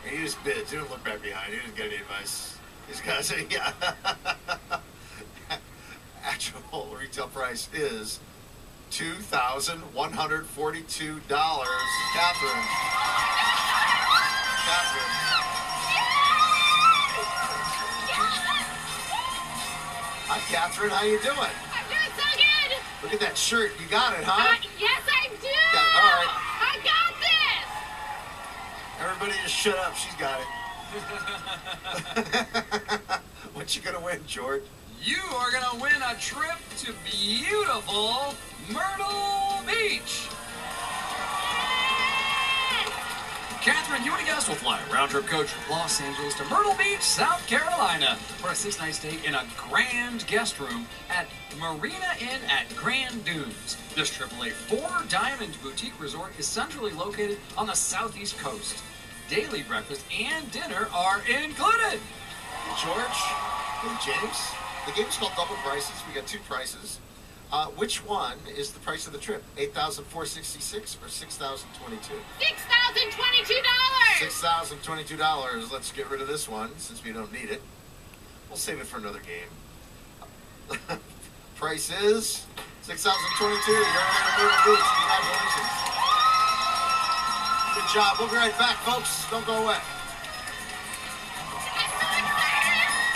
He just bids. He don't look back behind. He doesn't get any advice. He's got to say, yeah. Actual retail price is $2,142. Catherine. Hi, Catherine. How you doing? I'm doing so good. Look at that shirt. You got it, huh? Yes, I do. All right. I got this. Everybody just shut up. She's got it. What you gonna win, George? You are going to win a trip to beautiful Myrtle Beach. Catherine, you and a guest will fly a round-trip coach from Los Angeles to Myrtle Beach, South Carolina for a 6-night stay in a grand guest room at Marina Inn at Grand Dunes. This AAA 4-diamond boutique resort is centrally located on the southeast coast. Daily breakfast and dinner are included. Hey, George. Hey, James. The game's called Double Prices. We got two prices. Which one is the price of the trip? $8,466 or $6,022? $6,022. $6,022. Let's get rid of this one since we don't need it. We'll save it for another game. Price is $6,022. You're on Myrtle Beach. Congratulations. Good job. We'll be right back, folks. Don't go away.